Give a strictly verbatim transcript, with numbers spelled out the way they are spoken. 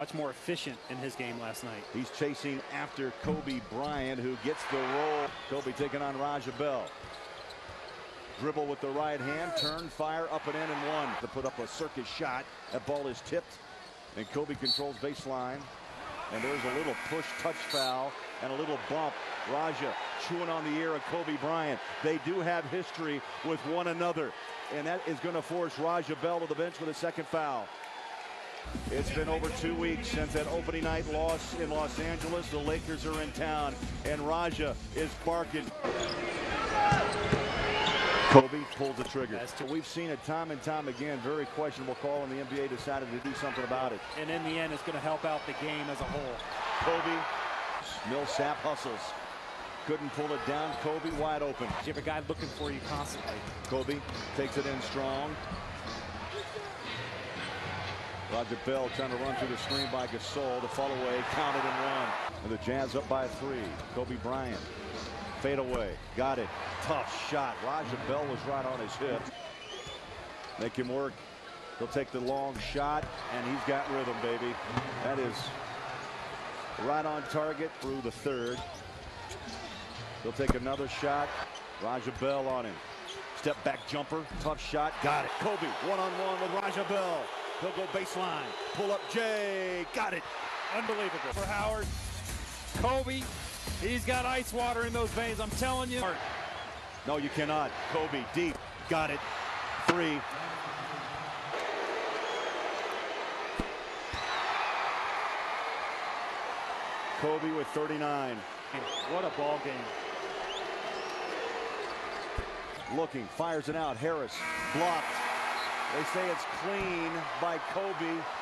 Much more efficient in his game last night. He's chasing after Kobe Bryant, who gets the roll. Kobe taking on Raja Bell. Dribble with the right hand, turn, fire, up and in, and one. To put up a circus shot. That ball is tipped, and Kobe controls baseline. And there's a little push touch foul and a little bump. Raja chewing on the ear of Kobe Bryant. They do have history with one another, and that is going to force Raja Bell to the bench with a second foul. It's been over two weeks since that opening night loss in Los Angeles. The Lakers are in town, and Raja is barking. Kobe pulls the trigger. We've seen it time and time again. Very questionable call, and the N B A decided to do something about it. And in the end, it's going to help out the game as a whole. Kobe, Millsap hustles. Couldn't pull it down. Kobe wide open. You have a guy looking for you constantly. Kobe takes it in strong. Raja Bell trying to run through the screen by Gasol. The fall away, counted and run. And the Jazz up by three. Kobe Bryant. Fade away. Got it. Tough shot. Raja Bell was right on his hip. Make him work. He'll take the long shot, and he's got rhythm, baby. That is right on target through the third. He'll take another shot. Raja Bell on him. Step back jumper. Tough shot. Got it. Kobe one-on-one with Raja Bell. He'll go baseline. Pull up Jay. Got it. Unbelievable for Howard. Kobe, he's got ice water in those veins, I'm telling you. No, you cannot. Kobe deep. Got it. Three. Kobe with thirty-nine. What a ball game. Looking, fires it out. Harris blocked. They say it's clean by Kobe.